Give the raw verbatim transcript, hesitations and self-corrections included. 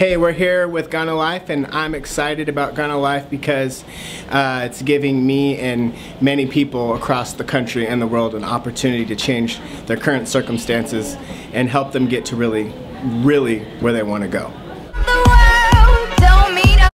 Hey, we're here with GanoLife, and I'm excited about GanoLife because uh, it's giving me and many people across the country and the world an opportunity to change their current circumstances and help them get to really, really where they want to go.